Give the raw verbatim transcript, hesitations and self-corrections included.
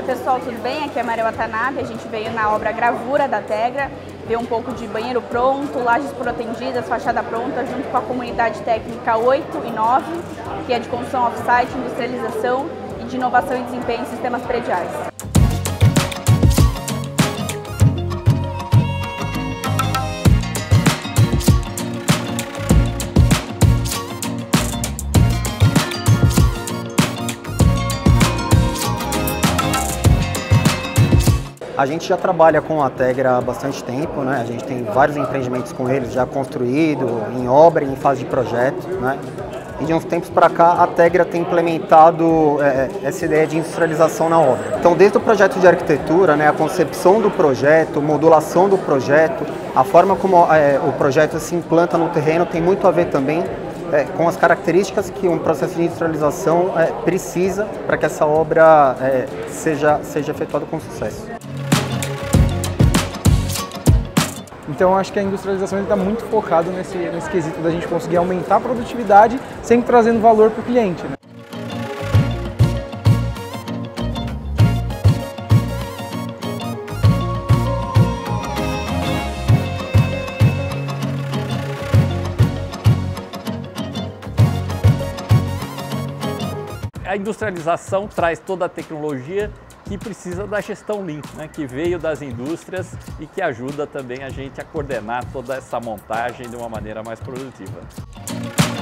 pessoal, tudo bem? Aqui é a Maria Watanabe, a gente veio na obra Gravura da Tegra, ver um pouco de banheiro pronto, lajes protendidas, fachada pronta, junto com a comunidade técnica oito e nove, que é de construção off-site, industrialização e de inovação e desempenho em sistemas prediais. A gente já trabalha com a Tegra há bastante tempo, né? A gente tem vários empreendimentos com eles já construídos, em obra, em fase de projeto, né? E de uns tempos para cá a Tegra tem implementado é, essa ideia de industrialização na obra. Então, desde o projeto de arquitetura, né, a concepção do projeto, modulação do projeto, a forma como é, o projeto se implanta no terreno tem muito a ver também é, com as características que um processo de industrialização é, precisa para que essa obra é, seja, seja efetuada com sucesso. Então, acho que a industrialização está muito focado nesse, nesse quesito da gente conseguir aumentar a produtividade, sempre trazendo valor para o cliente, né? A industrialização traz toda a tecnologia que precisa da gestão Lean, né, que veio das indústrias e que ajuda também a gente a coordenar toda essa montagem de uma maneira mais produtiva.